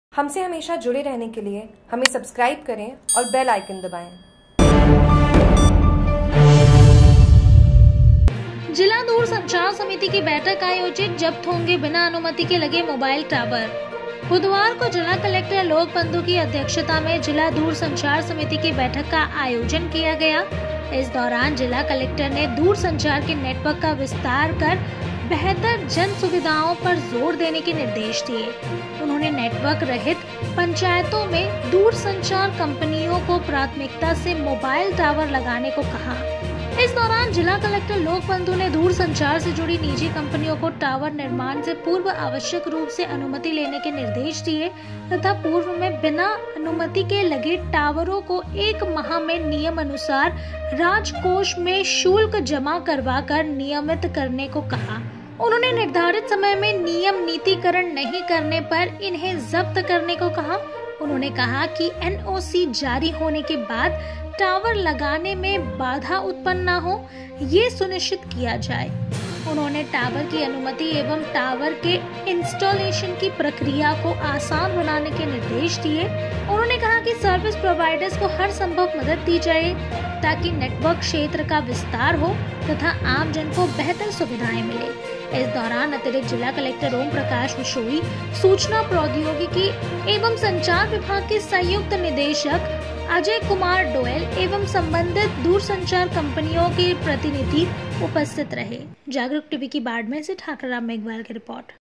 हमसे हमेशा जुड़े रहने के लिए हमें सब्सक्राइब करें और बेल आइकन दबाएं। जिला दूरसंचार समिति की बैठक आयोजित, जब्त होंगे बिना अनुमति के लगे मोबाइल टावर। बुधवार को जिला कलेक्टर लोक बंधु की अध्यक्षता में जिला दूरसंचार समिति की बैठक का आयोजन किया गया। इस दौरान जिला कलेक्टर ने दूरसंचार के नेटवर्क का विस्तार कर बेहतर जन सुविधाओं पर जोर देने के निर्देश दिए। उन्होंने नेटवर्क रहित पंचायतों में दूरसंचार कंपनियों को प्राथमिकता से मोबाइल टावर लगाने को कहा। इस दौरान जिला कलेक्टर लोक बंधु ने दूरसंचार से जुड़ी निजी कंपनियों को टावर निर्माण से पूर्व आवश्यक रूप से अनुमति लेने के निर्देश दिए तथा पूर्व में बिना अनुमति के लगे टावरों को 1 माह में नियम अनुसार राजकोष में शुल्क जमा करवा कर नियमित करने को कहा। उन्होंने निर्धारित समय में नियम नीतिकरण नहीं करने पर इन्हें जब्त करने को कहा। उन्होंने कहा कि एनओसी जारी होने के बाद टावर लगाने में बाधा उत्पन्न न हो, ये सुनिश्चित किया जाए। उन्होंने टावर की अनुमति एवं टावर के इंस्टॉलेशन की प्रक्रिया को आसान बनाने के निर्देश दिए। उन्होंने कहा कि सर्विस प्रोवाइडर्स को हर संभव मदद दी जाए ताकि नेटवर्क क्षेत्र का विस्तार हो तथा आम जन को बेहतर सुविधाएं मिले। इस दौरान अतिरिक्त जिला कलेक्टर ओम प्रकाश बिशोई, सूचना प्रौद्योगिकी एवं संचार विभाग के संयुक्त निदेशक अजय कुमार डोयल एवं संबंधित दूरसंचार कंपनियों के प्रतिनिधि उपस्थित रहे। जागरूक टीवी की बाड़मेर से ठाकुर राम मेघवाल की रिपोर्ट।